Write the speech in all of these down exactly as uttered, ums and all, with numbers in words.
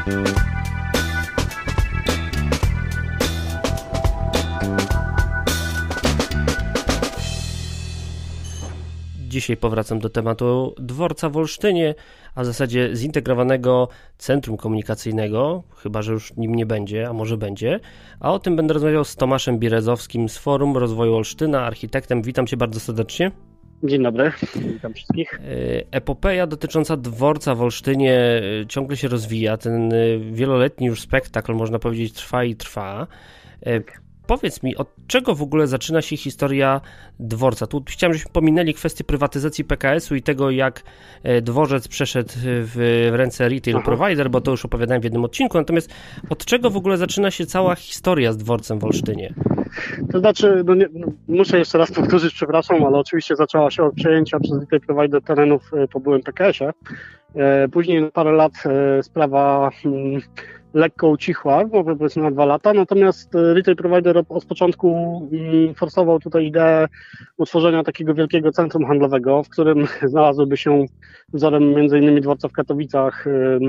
Dzisiaj powracam do tematu dworca w Olsztynie, a w zasadzie zintegrowanego centrum komunikacyjnego, chyba że już nim nie będzie, a może będzie. A o tym będę rozmawiał z Tomaszem Bierezowskim z Forum Rozwoju Olsztyna, architektem. Witam Cię bardzo serdecznie. Dzień dobry, witam wszystkich. Epopeja dotycząca dworca w Olsztynie ciągle się rozwija. Ten wieloletni już spektakl, można powiedzieć, trwa i trwa. Powiedz mi, od czego w ogóle zaczyna się historia dworca? Tu chciałem, żebyśmy pominęli kwestię prywatyzacji P K S u i tego, jak dworzec przeszedł w ręce retail Aha. provider, bo to już opowiadałem w jednym odcinku. Natomiast od czego w ogóle zaczyna się cała historia z dworcem w Olsztynie? To znaczy, no nie, no muszę jeszcze raz powtórzyć, przepraszam, ale oczywiście zaczęła się od przejęcia przez retail provider terenów po byłym P K S ie. Później na parę lat sprawa lekko ucichła, może powiedzmy na dwa lata, natomiast retail provider od początku forsował tutaj ideę utworzenia takiego wielkiego centrum handlowego, w którym znalazłyby się wzorem między innymi dworca w Katowicach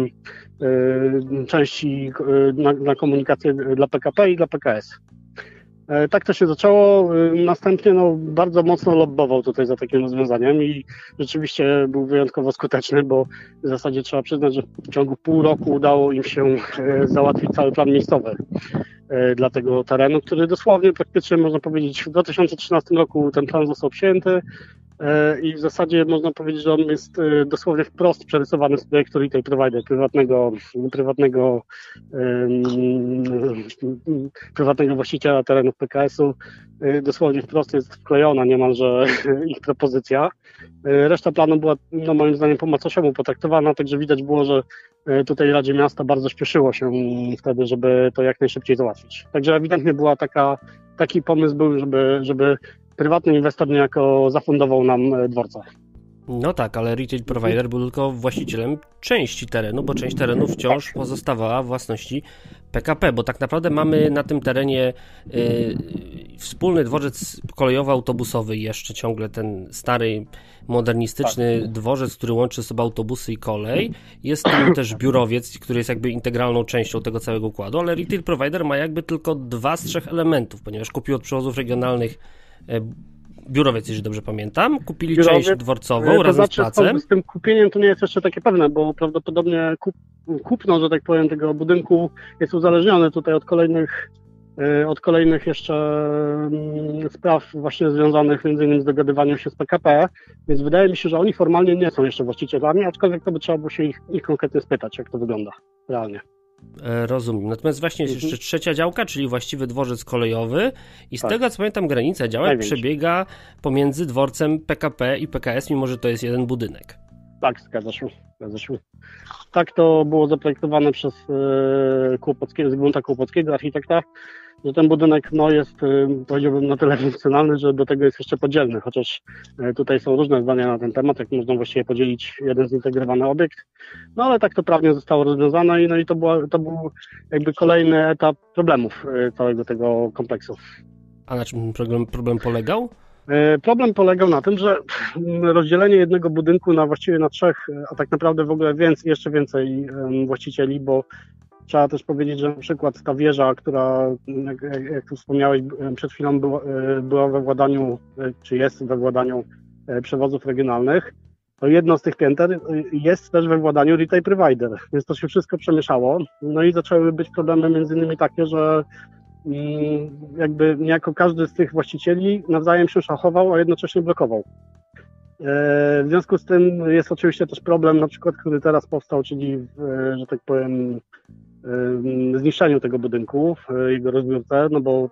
części na, na komunikację dla P K P i dla P K S. Tak to się zaczęło, następnie no, bardzo mocno lobbował tutaj za takim rozwiązaniem i rzeczywiście był wyjątkowo skuteczny, bo w zasadzie trzeba przyznać, że w ciągu pół roku udało im się załatwić cały plan miejscowy dla tego terenu, który dosłownie praktycznie można powiedzieć w dwa tysiące trzynastym roku ten plan został przyjęty i w zasadzie można powiedzieć, że on jest dosłownie wprost przerysowany z projektu retail provider, prywatnego, prywatnego, um, prywatnego właściciela terenów P K S u. Dosłownie wprost jest wklejona niemalże ich propozycja. Reszta planu była no, moim zdaniem po macoszemu potraktowana, także widać było, że tutaj Radzie Miasta bardzo śpieszyło się wtedy, żeby to jak najszybciej załatwić. Także ewidentnie była taka, taki pomysł był, żeby, żeby prywatny inwestor niejako zafundował nam dworca. No tak, ale retail provider był tylko właścicielem części terenu, bo część terenu wciąż pozostawała w własności P K P, bo tak naprawdę mamy na tym terenie y, wspólny dworzec kolejowo-autobusowy, jeszcze ciągle ten stary, modernistyczny tak. dworzec, który łączy sobie autobusy i kolej. Jest tam też biurowiec, który jest jakby integralną częścią tego całego układu, ale retail provider ma jakby tylko dwa z trzech elementów, ponieważ kupił od przewozów regionalnych y, biurowiec, jeżeli dobrze pamiętam, kupili biurowiec, część dworcową to razem znaczy, z placem. Z tym kupieniem to nie jest jeszcze takie pewne, bo prawdopodobnie kup, kupno, że tak powiem, tego budynku jest uzależnione tutaj od kolejnych, od kolejnych jeszcze spraw właśnie związanych między innymi z dogadywaniem się z P K P, więc wydaje mi się, że oni formalnie nie są jeszcze właścicielami, aczkolwiek to by trzeba było się ich, ich konkretnie spytać, jak to wygląda realnie. Rozumiem. Natomiast właśnie jest jeszcze trzecia działka, czyli właściwy dworzec kolejowy i z tak. tego co pamiętam granica działek Największy. przebiega pomiędzy dworcem P K P i P K S, mimo że to jest jeden budynek. Tak, zgadza się. Zgadza się. Tak to było zaprojektowane przez e, Kłopockiego, Zygmunta Kłopockiego, architekta, że ten budynek no, jest, e, powiedziałbym, na tyle funkcjonalny, że do tego jest jeszcze podzielny, chociaż e, tutaj są różne zdania na ten temat, jak można właściwie podzielić jeden zintegrowany obiekt, no ale tak to prawnie zostało rozwiązane i, no, i to, była, to był jakby kolejny etap problemów e, całego tego kompleksu. A na czym problem, problem polegał? Problem polegał na tym, że rozdzielenie jednego budynku na właściwie na trzech, a tak naprawdę w ogóle więcej, jeszcze więcej właścicieli, bo trzeba też powiedzieć, że na przykład ta wieża, która, jak, jak tu wspomniałeś, przed chwilą była, była we władaniu, czy jest we władaniu przewozów regionalnych, to jedno z tych pięter jest też we władaniu retail provider, więc to się wszystko przemieszało. No i zaczęły być problemy między innymi takie, że i jakby niejako każdy z tych właścicieli nawzajem się szachował, a jednocześnie blokował. W związku z tym jest oczywiście też problem, na przykład, który teraz powstał, czyli w, że tak powiem, zniszczeniu tego budynku, jego rozbiórce, no bo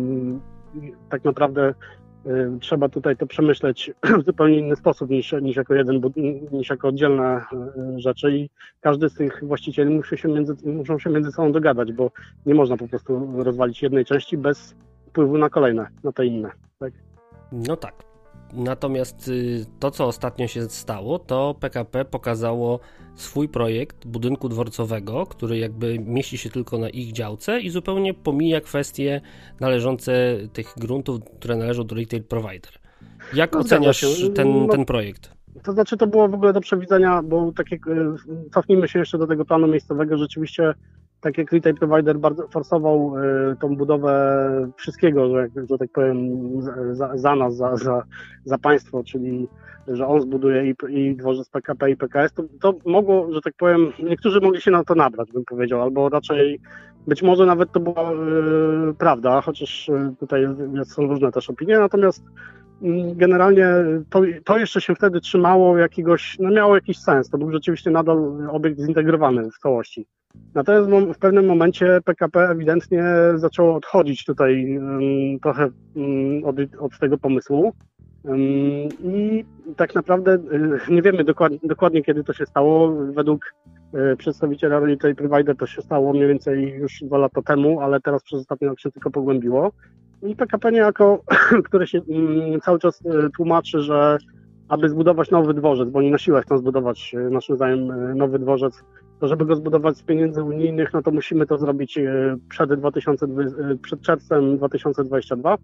tak naprawdę trzeba tutaj to przemyśleć w zupełnie inny sposób niż, niż jako jeden, niż jako oddzielne rzeczy i każdy z tych właścicieli musi się między, muszą się między sobą dogadać, bo nie można po prostu rozwalić jednej części bez wpływu na kolejne, na te inne. Tak? No tak. Natomiast to, co ostatnio się stało, to P K P pokazało swój projekt budynku dworcowego, który jakby mieści się tylko na ich działce i zupełnie pomija kwestie należące tych gruntów, które należą do retail provider. Jak no, oceniasz ten, no, ten projekt? To znaczy to było w ogóle do przewidzenia, bo tak jak cofnijmy się jeszcze do tego planu miejscowego, rzeczywiście tak jak retail provider bardzo forsował tą budowę wszystkiego, że, że tak powiem za, za nas, za, za, za państwo, czyli że on zbuduje i, i dworzec P K P i P K S, to, to mogło, że tak powiem, niektórzy mogli się na to nabrać, bym powiedział, albo raczej być może nawet to była y, prawda, chociaż tutaj są różne też opinie, natomiast generalnie to, to jeszcze się wtedy trzymało jakiegoś, no miało jakiś sens, to był rzeczywiście nadal obiekt zintegrowany w całości. Natomiast w pewnym momencie P K P ewidentnie zaczęło odchodzić tutaj um, trochę um, od, od tego pomysłu um, i tak naprawdę um, nie wiemy dokładnie, dokładnie kiedy to się stało. Według um, przedstawiciela Retail Provider to się stało mniej więcej już dwa lata temu, ale teraz przez ostatni rok się tylko pogłębiło. I P K P niejako, które się um, cały czas um, tłumaczy, że aby zbudować nowy dworzec, bo oni na siłę chcą zbudować naszym zdaniem nowy dworzec, to żeby go zbudować z pieniędzy unijnych, no to musimy to zrobić przed, dwa tysiące dwudziestym, przed czerwcem dwa tysiące dwudziestym drugim.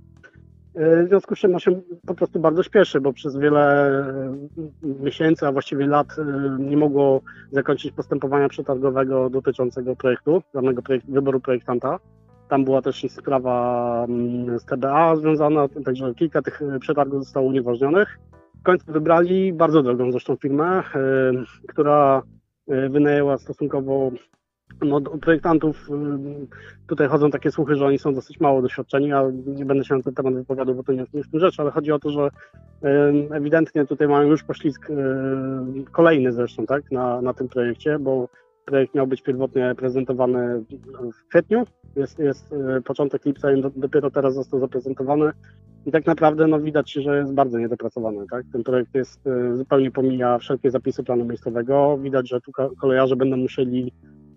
W związku z czym no się po prostu bardzo śpieszy, bo przez wiele miesięcy, a właściwie lat nie mogło zakończyć postępowania przetargowego dotyczącego projektu, danego projekt, wyboru projektanta. Tam była też i sprawa z T B A związana, także kilka tych przetargów zostało unieważnionych. W końcu wybrali bardzo drogą zresztą firmę, która wynajęła stosunkowo no, projektantów. Tutaj chodzą takie słuchy, że oni są dosyć mało doświadczeni, a nie będę się na ten temat wypowiadał, bo to nie jest, nie jest w tym rzecz, ale chodzi o to, że ewidentnie tutaj mają już poślizg kolejny zresztą, tak, na, na tym projekcie, bo projekt miał być pierwotnie prezentowany w kwietniu, jest, jest początek lipca i dopiero teraz został zaprezentowany. I tak naprawdę no, widać, że jest bardzo niedopracowany. Tak? Ten projekt jest, zupełnie pomija wszelkie zapisy planu miejscowego. Widać, że tu kolejarze będą musieli,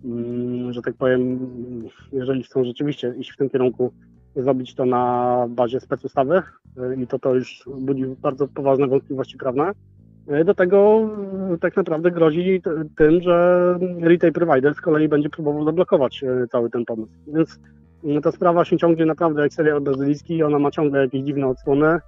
że tak powiem, jeżeli chcą rzeczywiście iść w tym kierunku, zrobić to na bazie specustawy i to to już budzi bardzo poważne wątpliwości prawne. Do tego tak naprawdę grozi tym, że retail provider z kolei będzie próbował zablokować cały ten pomysł. Więc ta sprawa się ciągnie naprawdę jak serial brazylijski, ona ma ciągle jakieś dziwne odsłony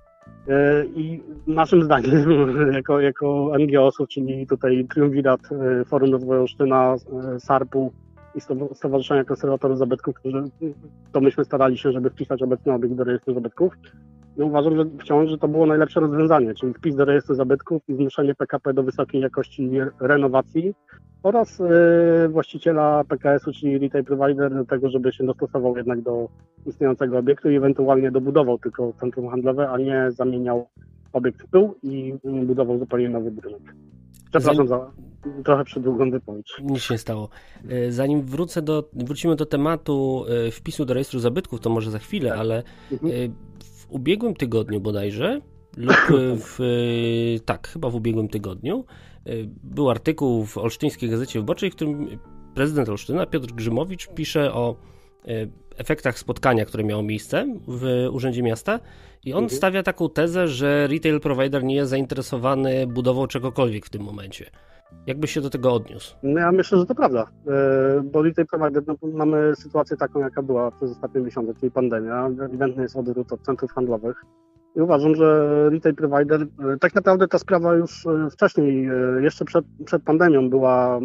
i naszym zdaniem, jako, jako N G O sów, czyli tutaj Triumvirat, Forum Rozwoju Olsztyna, SARP-u i Stowarzyszenia Konserwatorów Zabytków, którzy to myśmy starali się, żeby wpisać obecny obiekt do rejestru zabytków. I uważam, że wciąż, że to było najlepsze rozwiązanie, czyli wpis do rejestru zabytków i zmuszenie P K P do wysokiej jakości renowacji oraz yy, właściciela P K S-u, czyli retail provider, do tego, żeby się dostosował jednak do istniejącego obiektu i ewentualnie dobudował tylko centrum handlowe, a nie zamieniał obiekt w pył i budował zupełnie nowy budynek. Przepraszam za trochę przedługą wypowiedź. Nic się nie stało. Zanim wrócę do, wrócimy do tematu wpisu do rejestru zabytków, to może za chwilę, ale mhm. w ubiegłym tygodniu bodajże, lub w, tak, chyba w ubiegłym tygodniu, był artykuł w Olsztyńskiej Gazecie Wyborczej, w którym prezydent Olsztyna, Piotr Grzymowicz, pisze o efektach spotkania, które miało miejsce w Urzędzie Miasta i on mhm. stawia taką tezę, że retail provider nie jest zainteresowany budową czegokolwiek w tym momencie. Jak byś się do tego odniósł? No ja myślę, że to prawda, bo retail provider, no, mamy sytuację taką, jaka była przez ostatnie miesiące, czyli pandemia. Ewidentny jest odwrót od centrów handlowych. I uważam, że retail provider, tak naprawdę ta sprawa już wcześniej, jeszcze przed, przed pandemią była,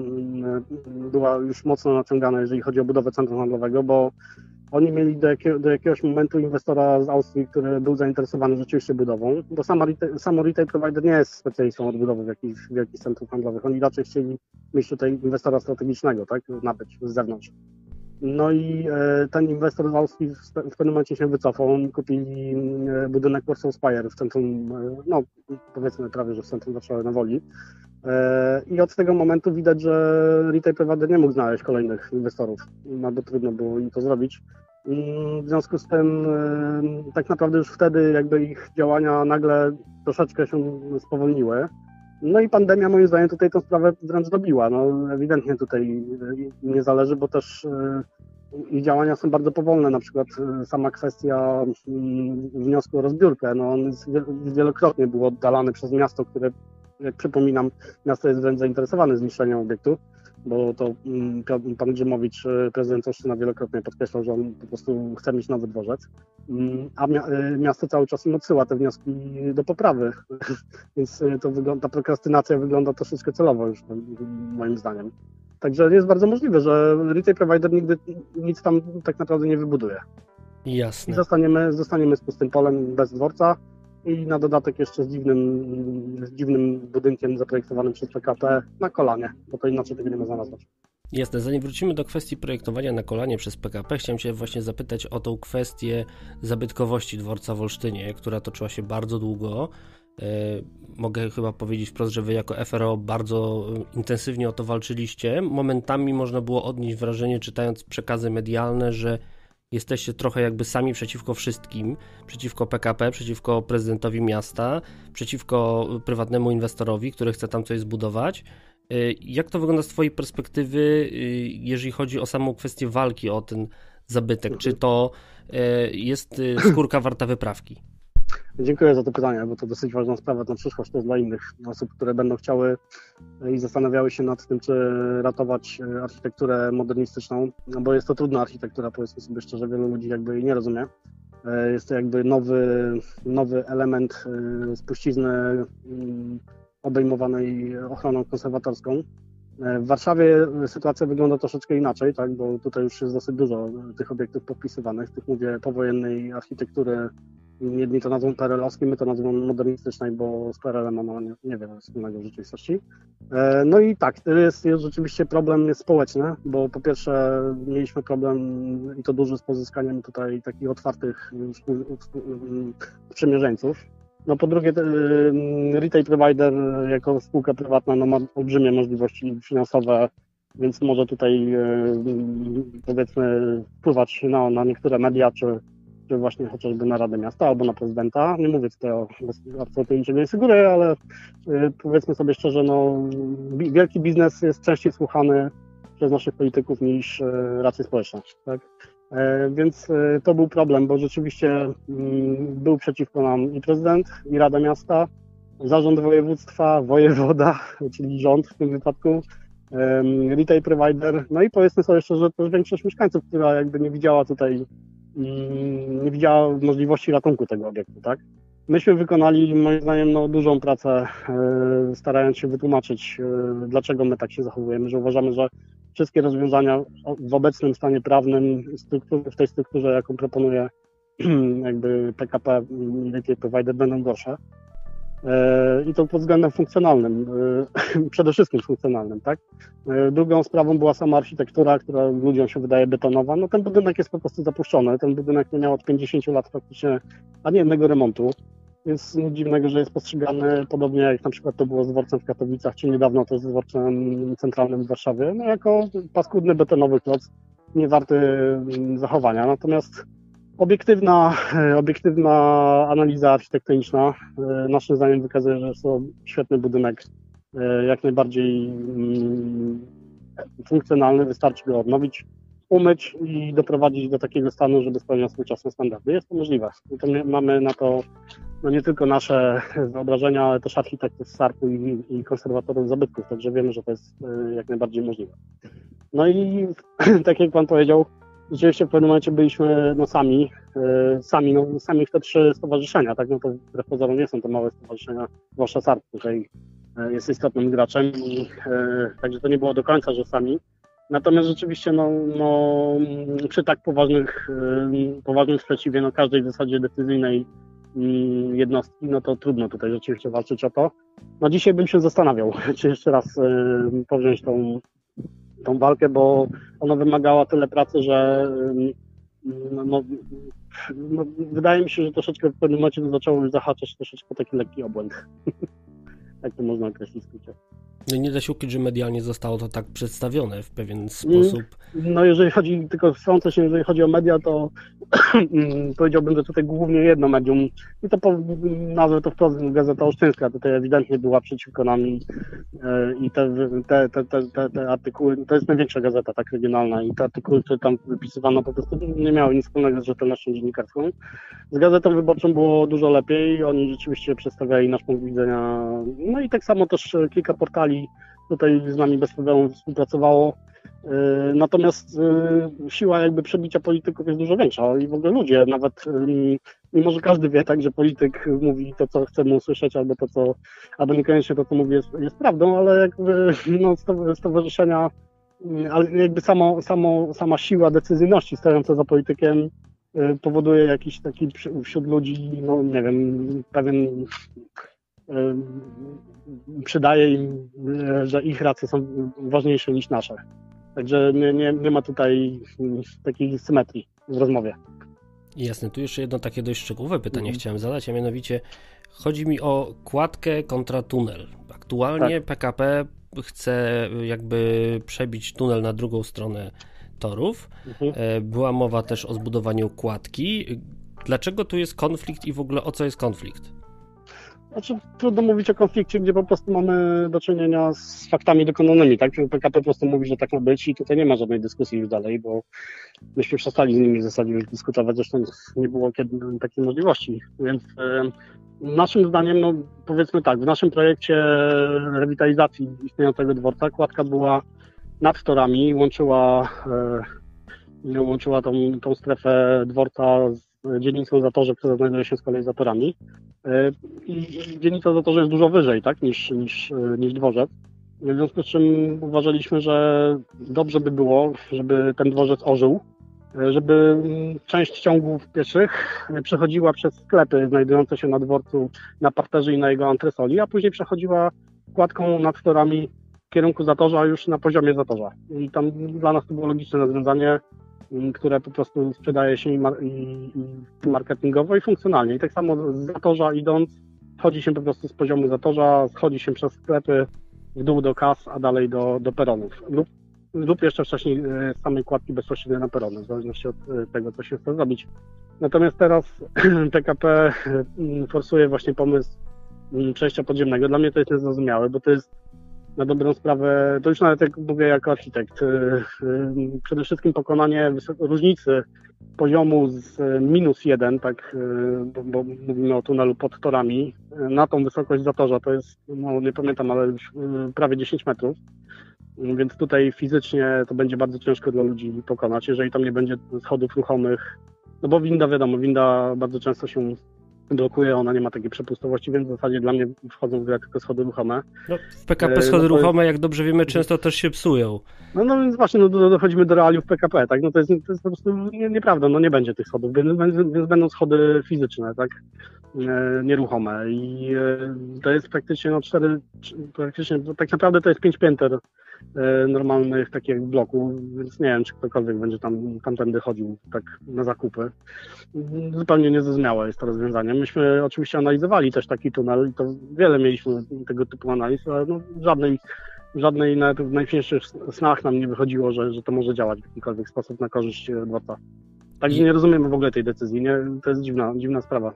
była już mocno naciągana, jeżeli chodzi o budowę centrum handlowego, bo oni mieli do, jakiego, do jakiegoś momentu inwestora z Austrii, który był zainteresowany rzeczywiście budową, bo sama retail, samo retail provider nie jest specjalistą od budowy w jakichś wielkich centrów handlowych. Oni raczej chcieli mieć tutaj inwestora strategicznego, tak, nabyć z zewnątrz. No i e, ten inwestor z Austrii w, w pewnym momencie się wycofał. Oni kupili e, budynek Warsaw Spire w centrum, e, no powiedzmy prawie, że w centrum Warszawy na Woli. E, I od tego momentu widać, że retail provider nie mógł znaleźć kolejnych inwestorów. No bo trudno było im to zrobić. I w związku z tym e, tak naprawdę już wtedy jakby ich działania nagle troszeczkę się spowolniły. No i pandemia moim zdaniem tutaj tę sprawę wręcz dobiła. No, ewidentnie tutaj nie zależy, bo też ich działania są bardzo powolne. Na przykład sama kwestia wniosku o rozbiórkę, no on wielokrotnie był oddalany przez miasto, które, jak przypominam, miasto jest wręcz zainteresowane zniszczeniem obiektu. bo to pan Grzymowicz, prezydent Olsztyna, wielokrotnie podkreślał, że on po prostu chce mieć nowy dworzec, a miasto cały czas im odsyła te wnioski do poprawy, więc to wygląda, ta prokrastynacja wygląda troszeczkę celowo już moim zdaniem. Także jest bardzo możliwe, że retail provider nigdy nic tam tak naprawdę nie wybuduje. Jasne. I zostaniemy, zostaniemy z pustym polem bez dworca i na dodatek jeszcze z dziwnym, z dziwnym budynkiem zaprojektowanym przez P K P na kolanie, bo to inaczej tego nie można nazwać. Jasne, zanim wrócimy do kwestii projektowania na kolanie przez P K P, chciałem Cię właśnie zapytać o tą kwestię zabytkowości dworca w Olsztynie, która toczyła się bardzo długo. Mogę chyba powiedzieć wprost, że Wy jako F R O bardzo intensywnie o to walczyliście. Momentami można było odnieść wrażenie, czytając przekazy medialne, że jesteście trochę jakby sami przeciwko wszystkim, przeciwko P K P, przeciwko prezydentowi miasta, przeciwko prywatnemu inwestorowi, który chce tam coś zbudować. Jak to wygląda z Twojej perspektywy, jeżeli chodzi o samą kwestię walki o ten zabytek? Czy to jest skórka warta wyprawki? Dziękuję za to pytanie, bo to dosyć ważna sprawa na przyszłość też dla innych osób, które będą chciały i zastanawiały się nad tym, czy ratować architekturę modernistyczną, no bo jest to trudna architektura, powiedzmy sobie szczerze, wielu ludzi jakby jej nie rozumie. Jest to jakby nowy, nowy element spuścizny obejmowanej ochroną konserwatorską. W Warszawie sytuacja wygląda troszeczkę inaczej, tak, bo tutaj już jest dosyć dużo tych obiektów podpisywanych, tych mówię powojennej architektury. Jedni to nazwą P R L-owskiej, my to nazwą modernistycznej, bo z P R L-em ma nie, nie wiele wspólnego w rzeczywistości. No i tak, to jest, jest rzeczywiście problem jest społeczny, bo po pierwsze mieliśmy problem i to duży z pozyskaniem tutaj takich otwartych sprzymierzeńców. No po drugie retail provider jako spółka prywatna no, ma olbrzymie możliwości finansowe, więc może tutaj powiedzmy wpływać na, na niektóre media, czy czy właśnie chociażby na Radę Miasta albo na prezydenta. Nie mówię tutaj o absolutnie niczego nie sugeruję, ale y, powiedzmy sobie szczerze, no bi- wielki biznes jest częściej słuchany przez naszych polityków niż y, racje społeczne, tak? Y, więc y, to był problem, bo rzeczywiście y, był przeciwko nam i prezydent, i Rada Miasta, zarząd województwa, wojewoda, czyli rząd w tym wypadku, y, retail provider, no i powiedzmy sobie szczerze, też większość mieszkańców, która jakby nie widziała tutaj nie widziała możliwości ratunku tego obiektu, tak? Myśmy wykonali, moim zdaniem, no, dużą pracę, yy, starając się wytłumaczyć, yy, dlaczego my tak się zachowujemy, że uważamy, że wszystkie rozwiązania w obecnym stanie prawnym, strukturze, w tej strukturze, jaką proponuje jakby P K P i retail provider, będą gorsze. I to pod względem funkcjonalnym, przede wszystkim funkcjonalnym, tak? Drugą sprawą była sama architektura, która ludziom się wydaje betonowa. No ten budynek jest po prostu zapuszczony, ten budynek nie miał od pięćdziesięciu lat praktycznie ani jednego remontu, więc nic dziwnego, że jest postrzegany podobnie jak na przykład to było z dworcem w Katowicach, czy niedawno to z dworcem centralnym w Warszawie, no jako paskudny betonowy kloc, nie warty zachowania. Natomiast Obiektywna, obiektywna analiza architektoniczna naszym zdaniem wykazuje, że jest to świetny budynek, jak najbardziej funkcjonalny, wystarczy go odnowić, umyć i doprowadzić do takiego stanu, żeby spełniał współczesne standardy. Jest to możliwe. I to mamy na to no nie tylko nasze wyobrażenia, ale też architektów z SARP-u i, i konserwatorów zabytków, także wiemy, że to jest jak najbardziej możliwe. No i tak jak Pan powiedział, rzeczywiście w pewnym momencie byliśmy no sami, e, sami, no, sami w te trzy stowarzyszenia, tak, no to wbrew pozorom nie są to małe stowarzyszenia, zwłaszcza SARP tutaj e, jest istotnym graczem i e, także to nie było do końca, że sami. Natomiast rzeczywiście no, no przy tak poważnych, e, poważnym sprzeciwie, no każdej w zasadzie decyzyjnej e, jednostki, no to trudno tutaj rzeczywiście walczyć o to. No dzisiaj bym się zastanawiał, czy jeszcze raz e, powziąć tą tą walkę, bo ona wymagała tyle pracy, że no, no, no, wydaje mi się, że troszeczkę w pewnym momencie to zaczęło już zahaczać troszeczkę taki lekki obłęd. Jak to można określić w skrócie. No nie da się ukryć, że medialnie zostało to tak przedstawione w pewien sposób. No jeżeli chodzi, tylko wtrącę się, jeżeli chodzi o media, to powiedziałbym, że tutaj głównie jedno medium i to po, nazwę to wprost Gazeta Olsztyńska, tutaj ewidentnie była przeciwko nam i, i te, te, te, te, te artykuły, to jest największa gazeta tak regionalna i te artykuły, które tam wypisywano po prostu nie miały nic wspólnego z rzetelnością dziennikarską. Z Gazetą Wyborczą było dużo lepiej, oni rzeczywiście przedstawiali nasz punkt widzenia, no i tak samo też kilka portali tutaj z nami bez problemu współpracowało. Natomiast siła jakby przebicia polityków jest dużo większa i w ogóle ludzie, nawet mimo, że każdy wie, tak, że polityk mówi to, co chcemy usłyszeć, albo to, co, albo niekoniecznie to, co mówi jest, jest prawdą, ale jakby no, stowarzyszenia, ale jakby samo, samo, sama siła decyzyjności stojąca za politykiem powoduje jakiś taki wśród ludzi, no nie wiem, pewien przydaje im, że ich racje są ważniejsze niż nasze. Także nie, nie, nie ma tutaj takiej symetrii w rozmowie. Jasne, tu jeszcze jedno takie dość szczegółowe pytanie mm. chciałem zadać, a mianowicie chodzi mi o kładkę kontra tunel. Aktualnie tak. P K P chce jakby przebić tunel na drugą stronę torów. Mhm. Była mowa też o zbudowaniu kładki. Dlaczego tu jest konflikt i w ogóle o co jest konflikt? Znaczy, trudno mówić o konflikcie, gdzie po prostu mamy do czynienia z faktami dokonanymi, tak? P K P po prostu mówi, że tak ma być i tutaj nie ma żadnej dyskusji już dalej, bo myśmy przestali z nimi w zasadzie już dyskutować, zresztą nie było kiedy takiej możliwości, więc e, naszym zdaniem, no powiedzmy tak, w naszym projekcie rewitalizacji istniejącego dworca kładka była nad torami, łączyła, e, łączyła tą, tą strefę dworca z dzielnicą Zatorze, która znajduje się z kolei za torami. I dzielnica Zatorze jest dużo wyżej, tak, niż, niż, niż dworzec. W związku z czym uważaliśmy, że dobrze by było, żeby ten dworzec ożył, żeby część ciągów pieszych przechodziła przez sklepy znajdujące się na dworcu, na parterze i na jego antresoli, a później przechodziła kładką nad torami w kierunku Zatorza, już na poziomie Zatorza. I tam dla nas to było logiczne rozwiązanie, które po prostu sprzedaje się i, mar- i, i marketingowo i funkcjonalnie. I tak samo z Zatorza idąc, chodzi się po prostu z poziomu Zatorza, schodzi się przez sklepy w dół do kas, a dalej do, do peronów. Lub, lub jeszcze wcześniej z samej kładki bezpośrednio na perony, w zależności od tego, co się chce zrobić. Natomiast teraz P K P forsuje właśnie pomysł przejścia podziemnego. Dla mnie to jest niezrozumiałe, bo to jest na dobrą sprawę, to już nawet jak mówię jako architekt, przede wszystkim pokonanie różnicy poziomu z minus jeden, tak, bo, bo mówimy o tunelu pod torami, na tą wysokość Zatorza, to jest, no nie pamiętam, ale już prawie dziesięć metrów, więc tutaj fizycznie to będzie bardzo ciężko dla ludzi pokonać, jeżeli tam nie będzie schodów ruchomych, no bo winda, wiadomo, winda bardzo często się blokuje, ona nie ma takiej przepustowości, więc w zasadzie dla mnie wchodzą w grę tylko schody ruchome. No, w P K P schody no ruchome, jak dobrze wiemy, często też się psują. No, no więc właśnie no, dochodzimy do realiów P K P, tak? No to jest, to jest po prostu nie, nieprawda, no nie będzie tych schodów, więc, więc będą schody fizyczne, tak? E, nieruchome i e, to jest praktycznie no cztery, praktycznie, tak naprawdę to jest pięć pięter e, normalnych takich bloków, więc nie wiem, czy ktokolwiek będzie tam tamtędy chodził tak na zakupy. Zupełnie niezrozumiałe jest to rozwiązanie. Myśmy oczywiście analizowali też taki tunel i to wiele mieliśmy tego typu analiz, ale no żadnej, żadnej nawet w najśmielszych snach nam nie wychodziło, że, że to może działać w jakikolwiek sposób na korzyść dworca. Także nie rozumiemy w ogóle tej decyzji, nie? To jest dziwna, dziwna sprawa.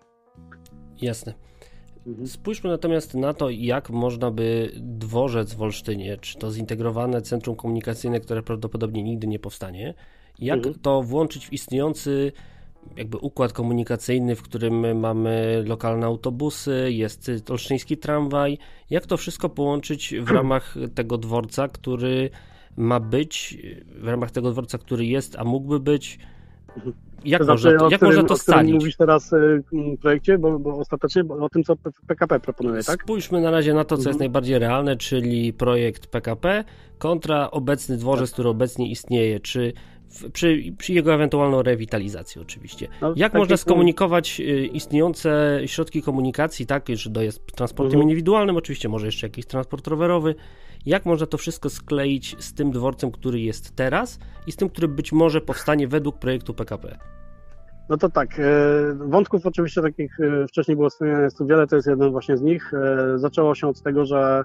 Jasne. Spójrzmy natomiast na to, jak można by dworzec w Olsztynie, czy to zintegrowane centrum komunikacyjne, które prawdopodobnie nigdy nie powstanie, jak mhm. to włączyć w istniejący jakby układ komunikacyjny, w którym mamy lokalne autobusy, jest olsztyński tramwaj, jak to wszystko połączyć w ramach tego dworca, który ma być, w ramach tego dworca, który jest, a mógłby być. Jak, to można, to, jak którym, można to scalić? Mówisz teraz w projekcie, bo, bo ostatecznie bo o tym, co P K P proponuje, tak? Spójrzmy na razie na to, co mhm. jest najbardziej realne, czyli projekt P K P kontra obecny dworzec, tak. który obecnie istnieje, czy w, przy, przy jego ewentualną rewitalizacji oczywiście. No, jak można skomunikować istniejące środki komunikacji, tak, że dojazd transportem mhm. indywidualnym, oczywiście może jeszcze jakiś transport rowerowy, jak można to wszystko skleić z tym dworcem, który jest teraz i z tym, który być może powstanie według projektu P K P? No to tak, wątków oczywiście takich wcześniej było wspomniane jest tu wiele, to jest jeden właśnie z nich. Zaczęło się od tego, że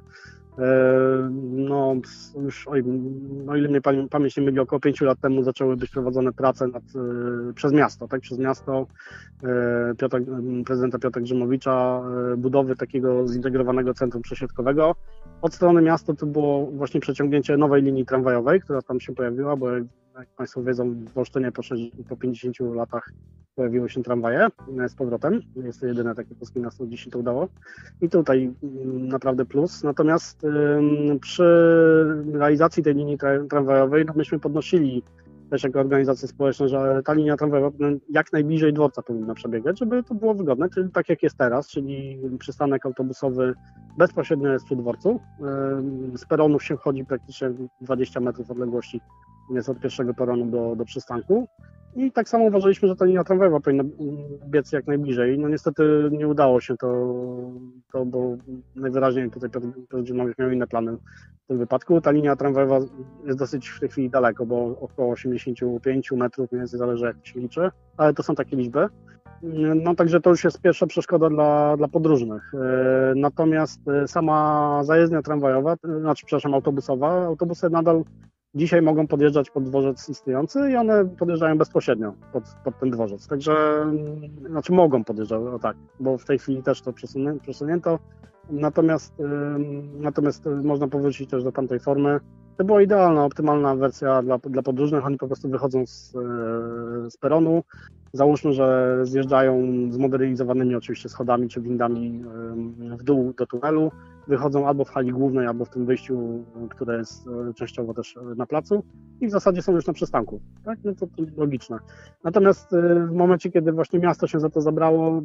no już o, o ile mnie pamięć nie myli, około pięciu lat temu zaczęły być prowadzone prace nad, przez miasto, tak, przez miasto Piotra, prezydenta Piotra Grzymowicza, budowy takiego zintegrowanego centrum przesiadkowego. Od strony miasta to było właśnie przeciągnięcie nowej linii tramwajowej, która tam się pojawiła, bo jak Państwo wiedzą, w Olsztynie po, po pięćdziesięciu latach pojawiły się tramwaje z powrotem. Jest to jedyne takie polskie miasto, gdzie się to udało. I tutaj naprawdę plus. Natomiast przy realizacji tej linii tramwajowej no myśmy podnosili też jako organizacje społeczne, że ta linia tramwajowa jak najbliżej dworca powinna przebiegać, żeby to było wygodne, czyli tak jak jest teraz, czyli przystanek autobusowy bezpośrednio jest przy dworcu. Z peronów się wchodzi praktycznie dwadzieścia metrów odległości jest od pierwszego peronu do, do przystanku. I tak samo uważaliśmy, że ta linia tramwajowa powinna biec jak najbliżej. No niestety nie udało się to, to bo najwyraźniej tutaj Piotr Dziunowicz miał inne plany w tym wypadku. Ta linia tramwajowa jest dosyć w tej chwili daleko, bo około osiemdziesiąt pięć metrów, mniej więcej zależy jak się liczy, ale to są takie liczby. No także to już jest pierwsza przeszkoda dla, dla podróżnych. Natomiast sama zajezdnia tramwajowa, znaczy przepraszam, autobusowa, autobusy nadal dzisiaj mogą podjeżdżać pod dworzec istniejący i one podjeżdżają bezpośrednio pod, pod ten dworzec. Także, znaczy mogą podjeżdżać, o tak, bo w tej chwili też to przesunięto. Natomiast, natomiast można powrócić też do tamtej formy. To była idealna, optymalna wersja dla, dla podróżnych. Oni po prostu wychodzą z, z peronu. Załóżmy, że zjeżdżają zmodernizowanymi oczywiście schodami czy windami w dół do tunelu. Wychodzą albo w hali głównej, albo w tym wyjściu, które jest częściowo też na placu i w zasadzie są już na przystanku. Tak? No to, to logiczne. Natomiast w momencie, kiedy właśnie miasto się za to zabrało,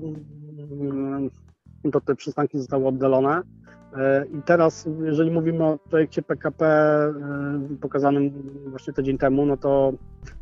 to te przystanki zostały oddalone. I teraz, jeżeli mówimy o projekcie P K P pokazanym właśnie tydzień temu, no to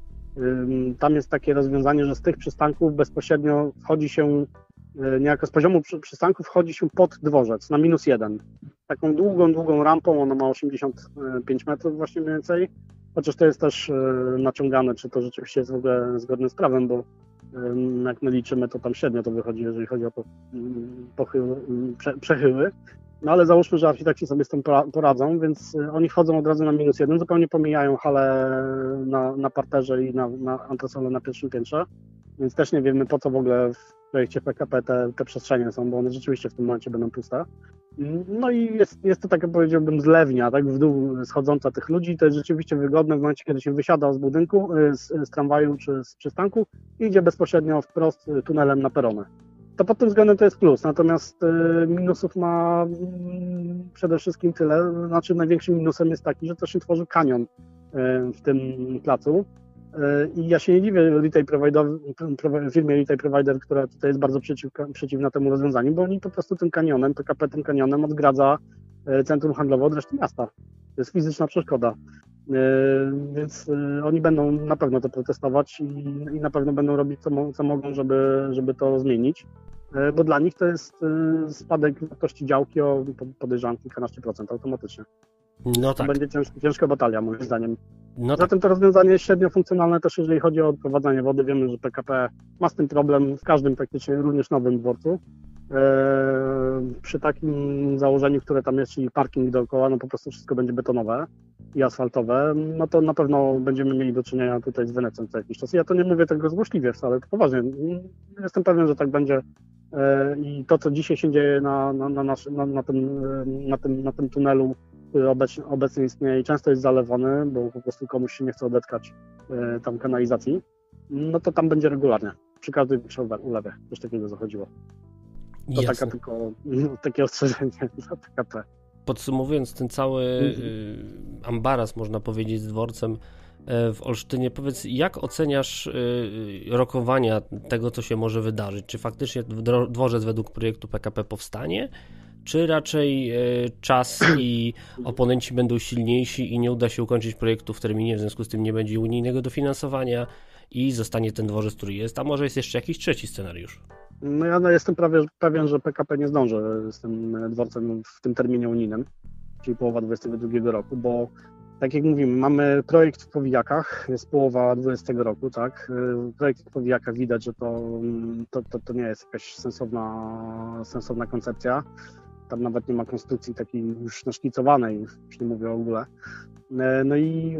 tam jest takie rozwiązanie, że z tych przystanków bezpośrednio wchodzi się, niejako z poziomu przystanku wchodzi się pod dworzec na minus jeden. Taką długą, długą rampą, ona ma osiemdziesiąt pięć metrów właśnie mniej więcej, chociaż to jest też naciągane, czy to rzeczywiście jest w ogóle zgodne z prawem, bo jak my liczymy, to tam średnio to wychodzi, jeżeli chodzi o pochyły, prze, przechyły. No ale załóżmy, że architekci sobie z tym poradzą, więc oni wchodzą od razu na minus jeden, zupełnie pomijają halę na, na parterze i na, na antresolę na pierwszym piętrze, więc też nie wiemy, po co w ogóle w projekcie P K P te, te przestrzenie są, bo one rzeczywiście w tym momencie będą puste. No i jest, jest to, tak jak powiedziałbym, zlewnia, tak, w dół schodząca tych ludzi. To jest rzeczywiście wygodne w momencie, kiedy się wysiada z budynku, z, z tramwaju czy z przystanku i idzie bezpośrednio wprost tunelem na perony. To pod tym względem to jest plus, natomiast minusów ma przede wszystkim tyle, znaczy największym minusem jest taki, że to się tworzy kanion w tym placu i ja się nie dziwię retail provider, firmie Retail Provider, która tutaj jest bardzo przeciw, przeciwna temu rozwiązaniu, bo oni po prostu tym kanionem, P K P tym kanionem odgradza centrum handlowe od reszty miasta. To jest fizyczna przeszkoda. Więc oni będą na pewno to protestować i, i na pewno będą robić co, mo, co mogą, żeby, żeby to zmienić, bo dla nich to jest spadek wartości działki o, podejrzewam, kilkanaście procent automatycznie. No tak. To będzie cięż, ciężka batalia, moim zdaniem. No Zatem to rozwiązanie jest średnio funkcjonalne też, jeżeli chodzi o odprowadzanie wody. Wiemy, że P K P ma z tym problem w każdym praktycznie, również nowym dworcu. Eee, przy takim założeniu, które tam jest, czyli parking dookoła, no po prostu wszystko będzie betonowe i asfaltowe, no to na pewno będziemy mieli do czynienia tutaj z Wenecją co jakiś czas. Ja to nie mówię tego złośliwie wcale, to poważnie. Jestem pewien, że tak będzie eee, i to, co dzisiaj się dzieje na, na, na, nasz, na, na, tym, na, tym, na tym tunelu, który obecnie, obecnie istnieje i często jest zalewany, bo po prostu komuś się nie chce odetkać e, tam kanalizacji, no to tam będzie regularnie. Przy każdej ulewie coś takiego zachodziło. To Jasne. taka tylko, no, takie ostrzeżenie dla P K P. Podsumowując ten cały mhm. y, ambaras, można powiedzieć, z dworcem y, w Olsztynie, powiedz, jak oceniasz y, rokowania tego, co się może wydarzyć? Czy faktycznie dworzec według projektu P K P powstanie? Czy raczej y, czas i oponenci będą silniejsi i nie uda się ukończyć projektu w terminie, w związku z tym nie będzie unijnego dofinansowania i zostanie ten dworzec, który jest, a może jest jeszcze jakiś trzeci scenariusz? No ja no, jestem prawie pewien, że P K P nie zdąży z tym dworcem w tym terminie unijnym, czyli połowa dwudziestego drugiego roku, bo tak jak mówimy, mamy projekt w Powijakach, jest połowa dwudziestego roku, tak? Projekt w Powijakach widać, że to, to, to, to nie jest jakaś sensowna, sensowna koncepcja. Tam nawet nie ma konstrukcji takiej już naszkicowanej, już nie mówię o ogóle. No i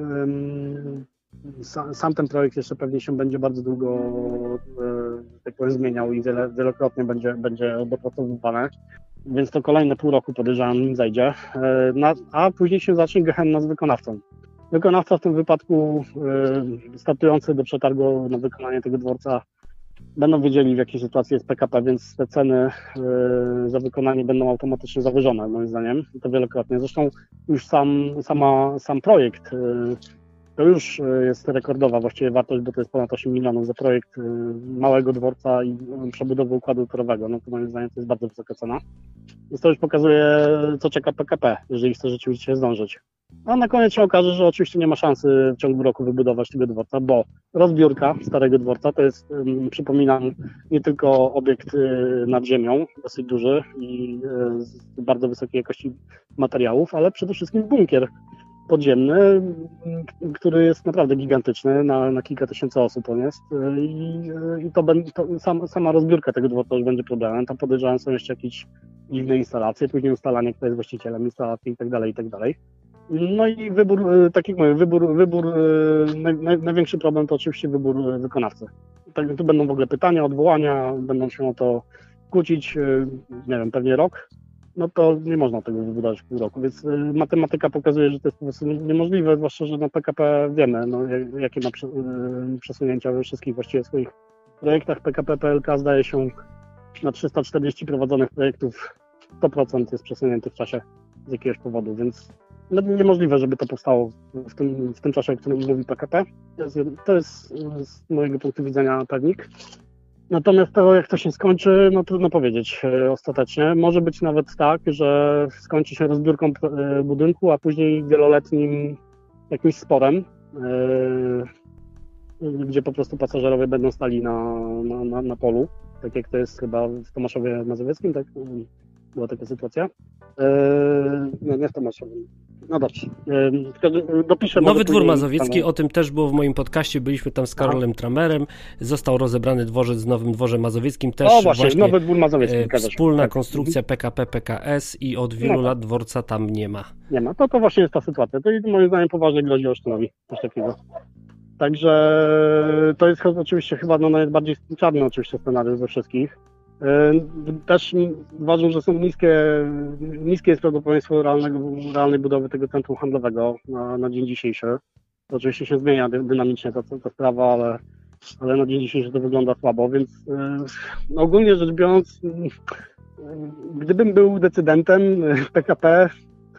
sam, sam ten projekt jeszcze pewnie się będzie bardzo długo, tak powiem, zmieniał i wiele, wielokrotnie będzie, będzie dopracowywany, więc to kolejne pół roku podejrzewam nim zajdzie, a później się zacznie gehenna z wykonawcą. Wykonawca w tym wypadku startujący do przetargu na wykonanie tego dworca będą wiedzieli, w jakiej sytuacji jest P K P, więc te ceny za wykonanie będą automatycznie zawyżone, moim zdaniem, i to wielokrotnie. Zresztą już sam, sama, sam projekt to już jest rekordowa właściwie wartość, bo to jest ponad osiem milionów za projekt małego dworca i przebudowy układu torowego. No to moim zdaniem to jest bardzo wysoka cena. Więc to już pokazuje, co czeka P K P, jeżeli chce rzeczywiście zdążyć. A na koniec się okaże, że oczywiście nie ma szansy w ciągu roku wybudować tego dworca, bo rozbiórka starego dworca to jest, przypominam, nie tylko obiekt nad ziemią, dosyć duży i z bardzo wysokiej jakości materiałów, ale przede wszystkim bunkier podziemny, który jest naprawdę gigantyczny, na, na kilka tysięcy osób on jest i, i to, to sam, sama rozbiórka tego dworca już będzie problemem. Tam podejrzewam są jeszcze jakieś dziwne instalacje, później ustalanie, kto jest właścicielem instalacji i tak dalej, i tak dalej. No i wybór, tak jak mówię, wybór, wybór naj, największy problem to oczywiście wybór wykonawcy. Tak, tu będą w ogóle pytania, odwołania, będą się o to kłócić, nie wiem, pewnie rok. No to nie można tego wybudować w pół roku, więc matematyka pokazuje, że to jest po prostu niemożliwe, zwłaszcza, że na P K P wiemy, no, jakie ma przesunięcia we wszystkich właściwie swoich projektach. P K P P L K zdaje się na trzysta czterdzieści prowadzonych projektów sto procent jest przesunięty w czasie z jakiegoś powodu, więc no, niemożliwe, żeby to powstało w tym, w tym czasie, o którym mówi P K P. To jest, to jest z mojego punktu widzenia pewnik. Natomiast to, jak to się skończy, no trudno powiedzieć e, ostatecznie. Może być nawet tak, że skończy się rozbiórką e, budynku, a później wieloletnim jakimś sporem, e, gdzie po prostu pasażerowie będą stali na, na, na, na polu, tak jak to jest chyba w Tomaszowie Mazowieckim, tak? Była taka sytuacja. E, nie, nie w Tomaszowym. No dobrze. E, dopiszę Nowy Dwór Mazowiecki, o tym też było w moim podcaście, byliśmy tam z Karolem Aha. Tramerem, został rozebrany dworzec w Nowym Dworze Mazowieckim, też o, właśnie, właśnie Nowy Dwór Mazowiecki, e, wspólna tak. konstrukcja P K P P K S i od wielu no. lat dworca tam nie ma. Nie ma, to, to właśnie jest ta sytuacja, to moim zdaniem poważnie grozi Olsztynowi, coś takiego. Także to jest oczywiście chyba no, najbardziej czarny oczywiście scenariusz ze wszystkich. Też uważam, że są niskie, niskie jest prawdopodobieństwo realnego, realnej budowy tego centrum handlowego na, na dzień dzisiejszy. To oczywiście się zmienia dynamicznie ta, ta sprawa, ale, ale na dzień dzisiejszy to wygląda słabo, więc no, ogólnie rzecz biorąc, gdybym był decydentem P K P,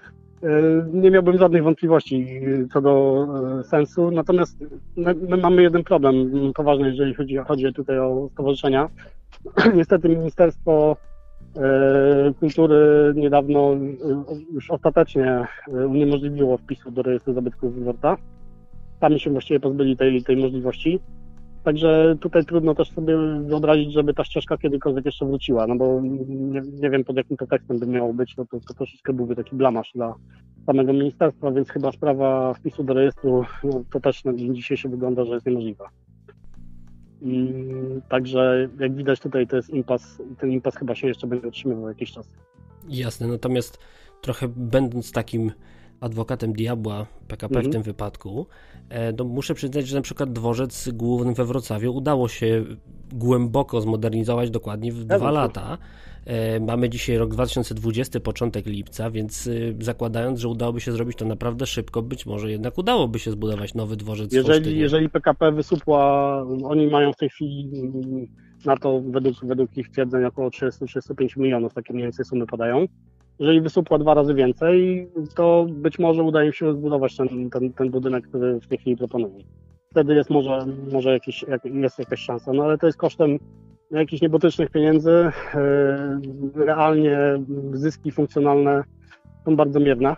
nie miałbym żadnych wątpliwości co do sensu, natomiast my, my mamy jeden problem poważny, jeżeli chodzi, chodzi tutaj o stowarzyszenia. Niestety Ministerstwo e, Kultury niedawno e, już ostatecznie uniemożliwiło wpisu do rejestru zabytków dworca. Sami się właściwie pozbyli tej, tej możliwości. Także tutaj trudno też sobie wyobrazić, żeby ta ścieżka kiedykolwiek jeszcze wróciła, no bo nie, nie wiem pod jakim pretekstem by miało być, no to, to troszeczkę byłby taki blamaż dla samego ministerstwa, więc chyba sprawa wpisu do rejestru, no, to też na dzień dzisiejszy wygląda, że jest niemożliwa. I także jak widać tutaj to jest impas, ten impas chyba się jeszcze będzie utrzymywał jakiś czas. Jasne, natomiast trochę będąc takim adwokatem diabła P K P mhm. w tym wypadku, no muszę przyznać, że na przykład dworzec główny we Wrocławiu udało się głęboko zmodernizować dokładnie w dwa lata. Mamy dzisiaj rok dwa tysiące dwudziesty, początek lipca, więc zakładając, że udałoby się zrobić to naprawdę szybko, być może jednak udałoby się zbudować nowy dworzec jeżeli, w Olsztynie. Jeżeli P K P wysupła, oni mają w tej chwili na to według, według ich twierdzeń około trzydzieści do trzydziestu pięciu milionów, takie mniej więcej sumy podają. Jeżeli wysupła dwa razy więcej, to być może uda im się zbudować ten, ten, ten budynek, który w tej chwili proponują. Wtedy jest może, może jakiś, jest jakaś szansa, no ale to jest kosztem jakichś niebotycznych pieniędzy. Realnie zyski funkcjonalne są bardzo mierne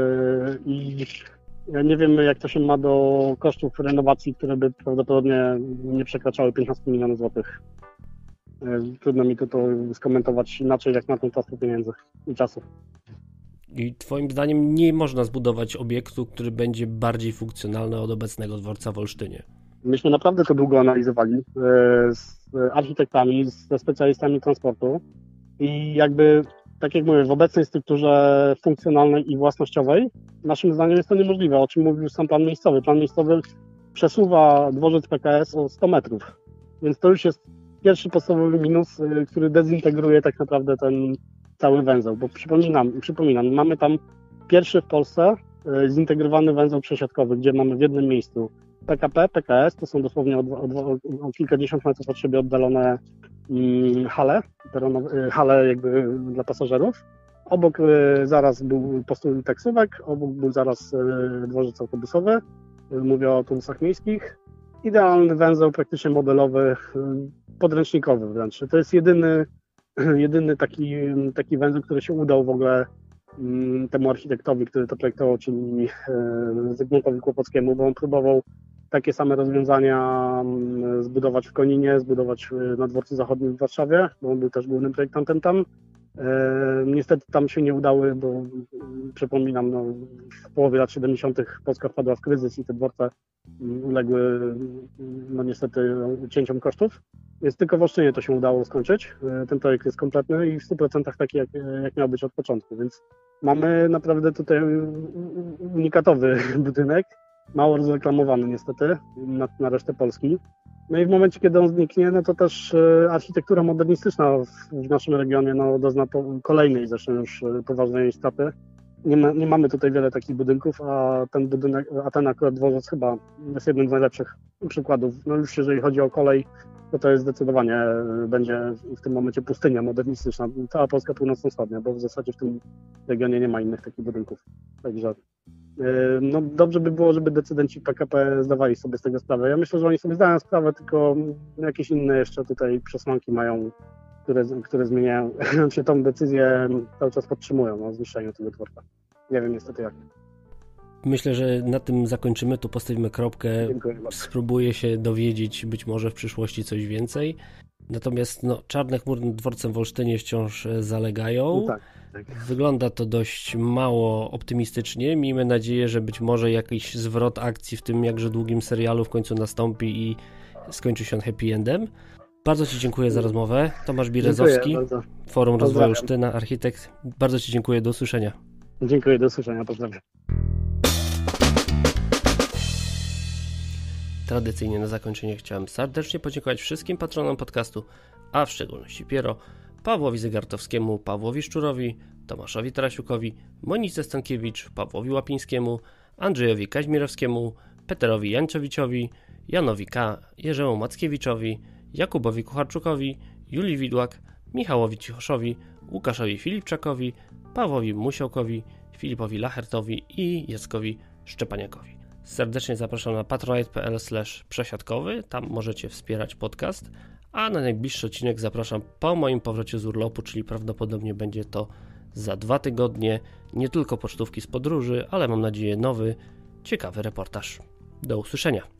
i nie wiemy, jak to się ma do kosztów renowacji, które by prawdopodobnie nie przekraczały piętnastu milionów złotych. Trudno mi to, to skomentować inaczej, jak na ten czas pieniędzy i czasu. I twoim zdaniem nie można zbudować obiektu, który będzie bardziej funkcjonalny od obecnego dworca w Olsztynie? Myśmy naprawdę to długo analizowali z architektami, ze specjalistami transportu i jakby, tak jak mówię, w obecnej strukturze funkcjonalnej i własnościowej naszym zdaniem jest to niemożliwe, o czym mówił sam plan miejscowy. Plan miejscowy przesuwa dworzec P K S o sto metrów, więc to już jest pierwszy podstawowy minus, który dezintegruje tak naprawdę ten cały węzeł, bo przypominam, przypominam, mamy tam pierwszy w Polsce zintegrowany węzeł przesiadkowy, gdzie mamy w jednym miejscu P K P, P K S to są dosłownie o, o, o kilkadziesiąt metrów od siebie oddalone mm, hale, peronowe, hale jakby dla pasażerów. Obok y, zaraz był postój taksówek, obok był zaraz y, dworzec autobusowy, y, mówię o autobusach miejskich. Idealny węzeł, praktycznie modelowy, y, podręcznikowy wręcz. To jest jedyny, jedyny taki, taki węzeł, który się udał w ogóle y, temu architektowi, który to projektował, czyli y, Zygmuntowi Kłopockiemu, bo on próbował takie same rozwiązania y, zbudować w Koninie, zbudować y, na dworcu zachodnim w Warszawie, bo on był też głównym projektantem tam. E, niestety tam się nie udały, bo e, przypominam, no, w połowie lat siedemdziesiątych Polska wpadła w kryzys i te dworce m, uległy no niestety cięciom kosztów. Więc tylko w Olsztynie to się udało skończyć. E, ten projekt jest kompletny i w stu procentach taki, jak, jak miał być od początku, więc mamy naprawdę tutaj unikatowy budynek, mało rozreklamowany niestety na, na resztę Polski. No i w momencie, kiedy on zniknie, no to też e, architektura modernistyczna w, w naszym regionie no, dozna po, kolejnej zresztą już e, poważnej straty. Nie, ma, nie mamy tutaj wiele takich budynków, a ten budynek, a ten akurat dworzec chyba jest jednym z najlepszych przykładów. No już jeżeli chodzi o kolej, to to jest zdecydowanie e, będzie w tym momencie pustynia modernistyczna. Cała Polska północno-wschodnia, bo w zasadzie w tym regionie nie ma innych takich budynków. Także no dobrze by było, żeby decydenci P K P zdawali sobie z tego sprawę. Ja myślę, że oni sobie zdają sprawę, tylko jakieś inne jeszcze tutaj przesłanki mają, które, które zmieniają się tą decyzję, cały czas podtrzymują o zniszczeniu tego dworca. Nie wiem niestety jak. Myślę, że na tym zakończymy, tu postawimy kropkę. Spróbuję się dowiedzieć być może w przyszłości coś więcej. Natomiast no, czarne chmury nad dworcem w Olsztynie wciąż zalegają. No tak, tak. Wygląda to dość mało optymistycznie. Miejmy nadzieję, że być może jakiś zwrot akcji w tym jakże długim serialu w końcu nastąpi i skończy się on happy endem. Bardzo Ci dziękuję za rozmowę. Tomasz Birezowski, Forum Rozwoju Olsztyna, architekt. Bardzo Ci dziękuję, do usłyszenia. Dziękuję, do usłyszenia, pozdrawiam. Tradycyjnie na zakończenie chciałem serdecznie podziękować wszystkim patronom podcastu, a w szczególności Piero, Pawłowi Zygartowskiemu, Pawłowi Szczurowi, Tomaszowi Tarasiukowi, Monice Stankiewicz, Pawłowi Łapińskiemu, Andrzejowi Kaźmirowskiemu, Peterowi Jańczowiciowi, Janowi K., Jerzemu Mackiewiczowi, Jakubowi Kucharczukowi, Julii Widłak, Michałowi Cichoszowi, Łukaszowi Filipczakowi, Pawłowi Musiołkowi, Filipowi Lachertowi i Jackowi Szczepaniakowi. Serdecznie zapraszam na patronite.pl slash przesiadkowy, tam możecie wspierać podcast, a na najbliższy odcinek zapraszam po moim powrocie z urlopu, czyli prawdopodobnie będzie to za dwa tygodnie, nie tylko pocztówki z podróży, ale mam nadzieję nowy, ciekawy reportaż. Do usłyszenia.